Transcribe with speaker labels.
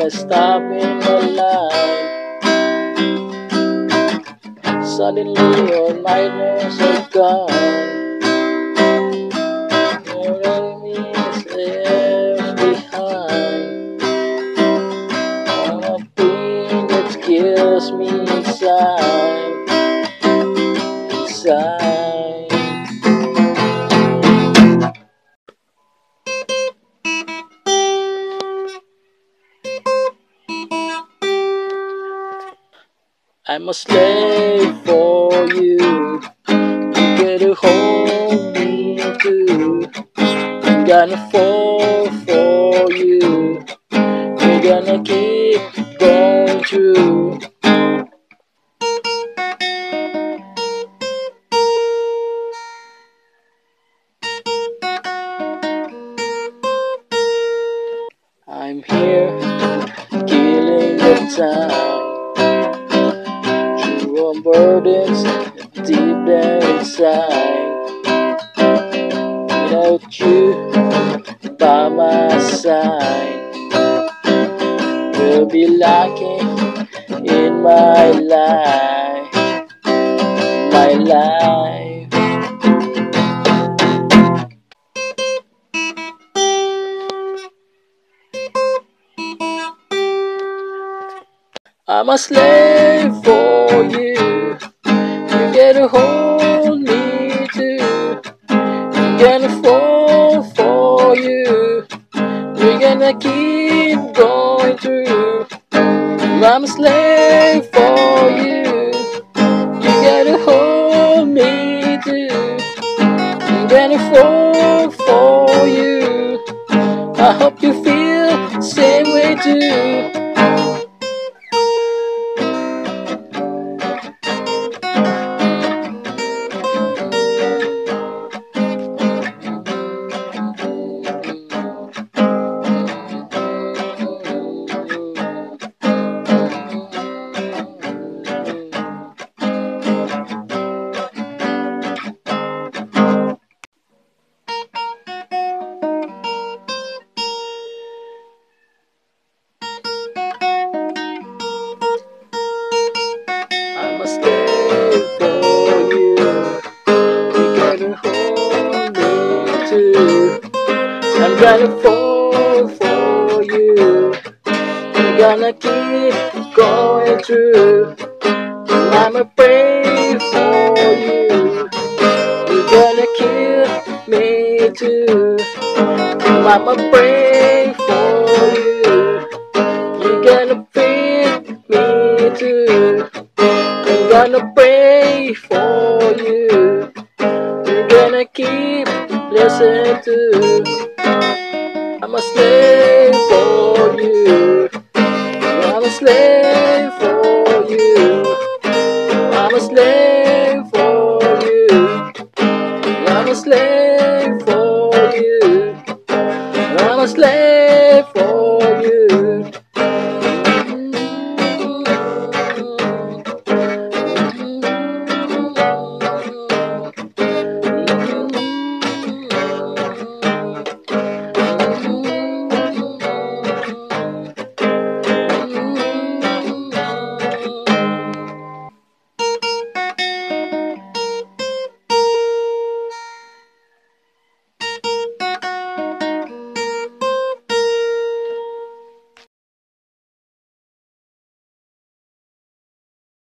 Speaker 1: stop in the line. Suddenly all nightmares are gone. Your enemies left behind. All the pain that kills me inside. I'm a slave for you. You gotta hold me too. I'm gonna fall for you. We're gonna keep going through. I'm here, killing the time. Through our burdens deep down inside. Without you by my side, we'll be lacking in my life, my life. I'm a slave for you. You gotta hold me too. I'm gonna fall for you. We're gonna keep going through. I'm a slave for you. You gotta hold me too. I'm gonna fall for you. I hope you feel the same way too. I'm a slave for you. You gotta hold me too. I'm gonna fall for you. I'm gonna keep going through. I'ma pray for you. You're gonna kill me too. I'ma pray for you. You're gonna feed me too. I'm gonna pray